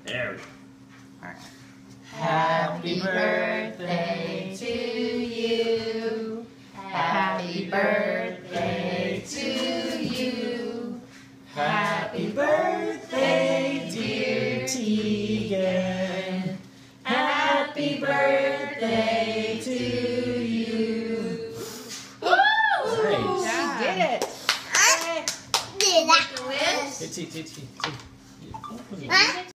There we go. All right. Happy birthday to you. Happy birthday to you. Happy birthday, dear Tegan. Happy birthday to you. Woo! Nice. Yeah. She did it. Did that. Itchy. Huh?